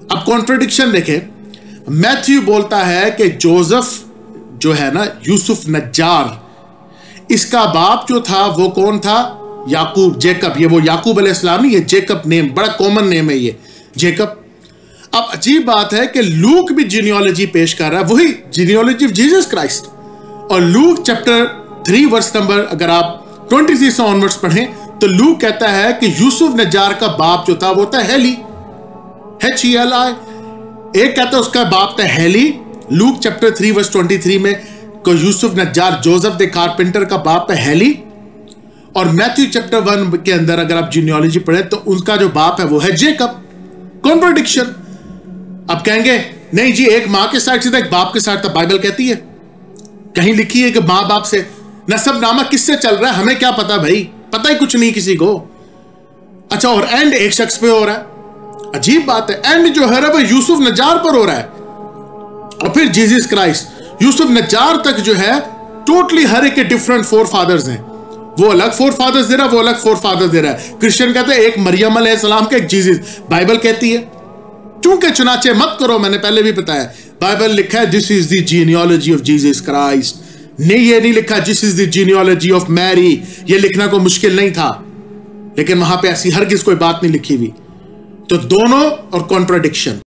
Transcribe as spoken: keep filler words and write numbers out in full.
अब कॉन्ट्रडिक्शन देखें, मैथ्यू बोलता है कि जोसेफ जो है ना, यूसुफ नज्जार, इसका बाप जो था वो कौन था? याकूब, जेकब। ये वो याकूब अलैहिस्सलाम नहीं, ये जेकब नेम, बड़ा कॉमन नेम है ये, जेकब। अब अजीब बात है कि लूक भी जीनियोलॉजी पेश कर रहा है, वही जीनियोलॉजी ऑफ जीसस क्राइस्ट। और Luke chapter three verse number अगर आप ट्वेंटी थ्री से ऑनवर्ड्स पढ़ें तो लूक कहता है कि यूसुफ नज्जार का बाप जो था वो था Heli, H E L I. एक कहता है उसका बाप था Heli, Luke chapter three verse twenty three में को यूसुफ नज्जार जोसेफ द कारपेंटर का बाप है हेली। और मैथ्यू चैप्टर वन के अंदर अगर आप जीनियोलॉजी पढ़ें तो उनका जो बाप है वो है जेकब। कॉन्ट्रडिक्शन। अब कहेंगे नहीं जी, एक मां के साथ सीधा एक बाप के साथ, बाइबल कहती है, कहीं लिखी है कि मां बाप से नसबनामा किससे चल रहा है? हमें क्या पता भाई, पता ही कुछ नहीं किसी को। अच्छा, और एंड एक शख्स पे हो रहा है, अजीब बात है, एंड जो है वो यूसुफ नज्जार पर हो रहा है। और फिर जीसस क्राइस्ट यूसुफ नज्जार तक जो है टोटली हर एक के डिफरेंट फोर फादर्स हैं। वो अलग फोर फादर्स दे रहा है, वो अलग फोर फादर्स दे रहा है। क्रिश्चियन कहते हैं एक मरियम अलैहिस्सलाम का, एक जीसस। बाइबल कहती है चूंकि चुनाचे मत करो, मैंने पहले भी बताया, बाइबल लिखा है this is the genealogy of Jesus Christ. नहीं, ये नहीं लिखा this is the genealogy of Mary. ये लिखना कोई मुश्किल नहीं था, लेकिन वहां पे ऐसी हरगिज कोई बात नहीं लिखी हुई। तो दोनों और कॉन्ट्रडिक्शन।